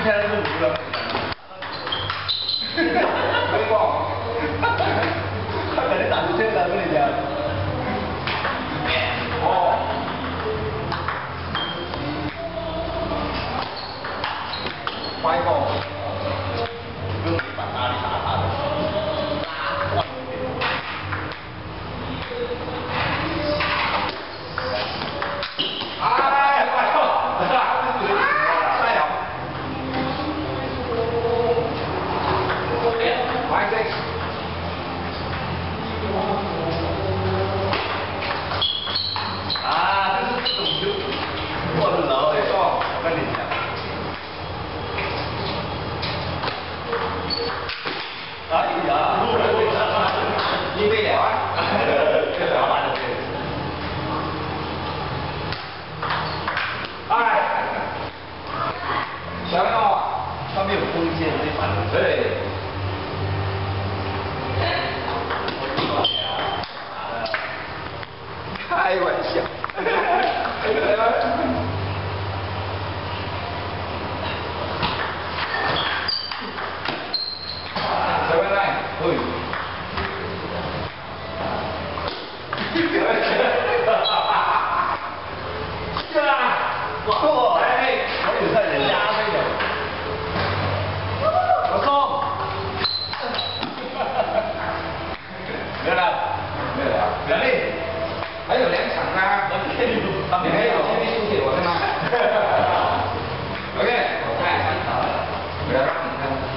天是五了。没过。他肯定打出这个这里边。哦。歪过。不用把哪里打他的。哎，歪过。再有。歪这。啊，这是这种就过得牢的，我跟你讲。哎呀，你没聊啊？老板的。哎，小友啊，他没有空间，没反应。对。开玩笑。错，哎，我有在人家那个，我送，没有了，没有了，人类还有2场啊，你还有天天输给我的吗？OK， 我来让你看。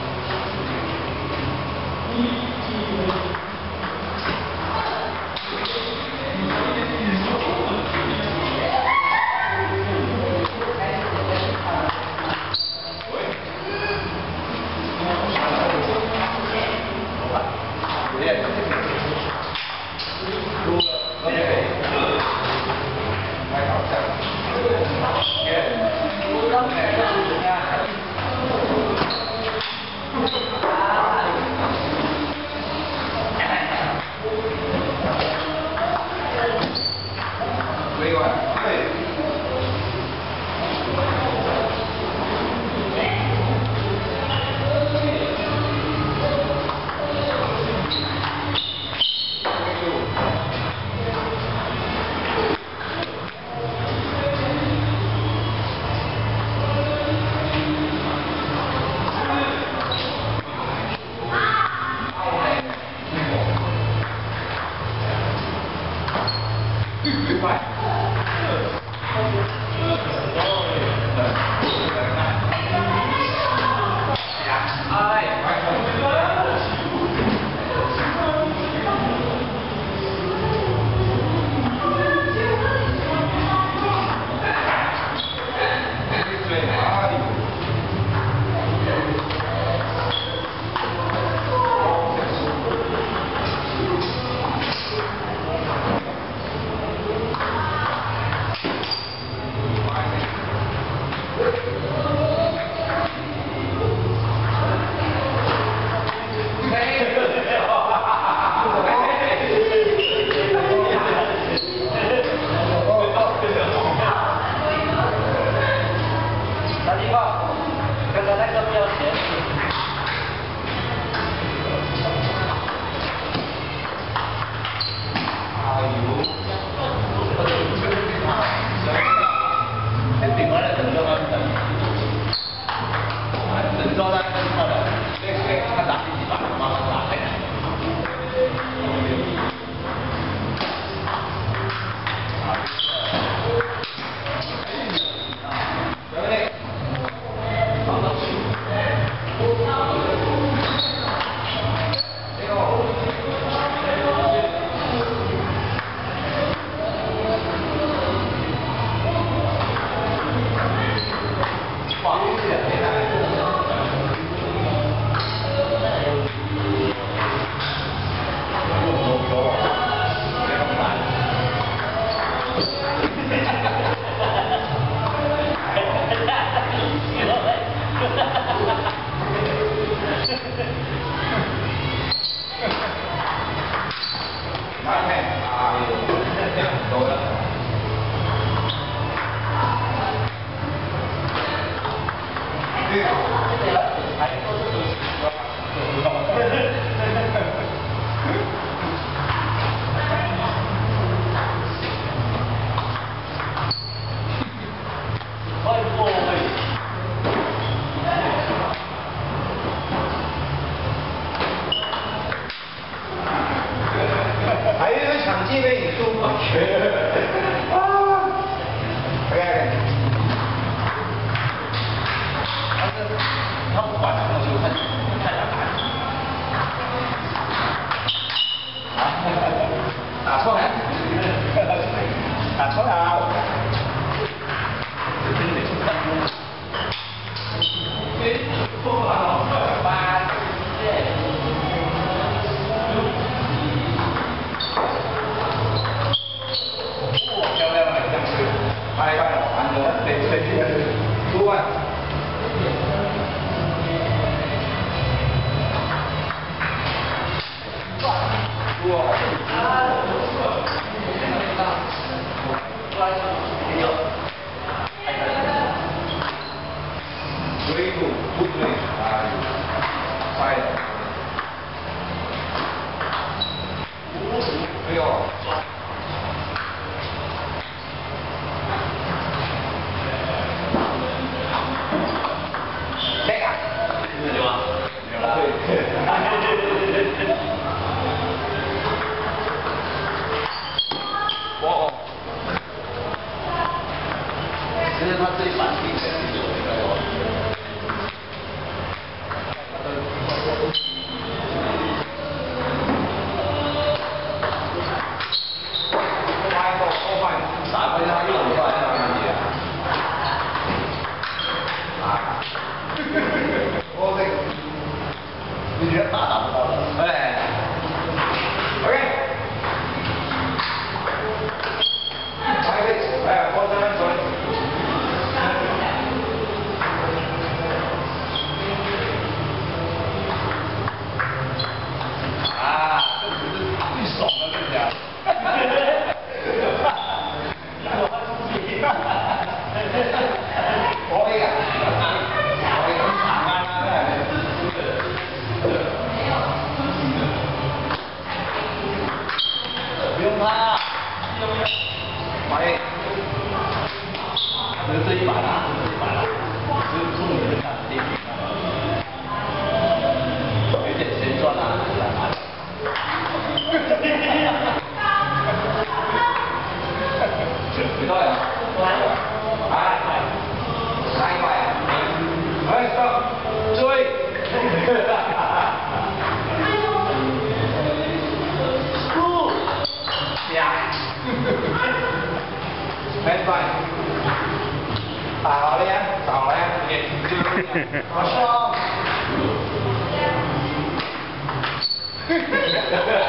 还有一个抢技被你输过去。啊 ，OK。他不管什么球，看他打。打错了，打错了。真的是看错。不好，八漂亮的样子，拍拍完了，对，出万。追逐不追，快的，哎呦，这个，对吗？对。哦。其实他最反应的就是那个。打回他又不算啊！我这个，你觉得打不到了？哎 ，OK。哎，我这边走。啊，这不是最爽的这家。可以啊，可以长啊，不用怕，可以。这一把啦，这一把啦，只有中人看电影有点先赚啊，几多呀？哎，3块。哎，stop，追。呀。Next one。打好了呀，打好了呀，好笑。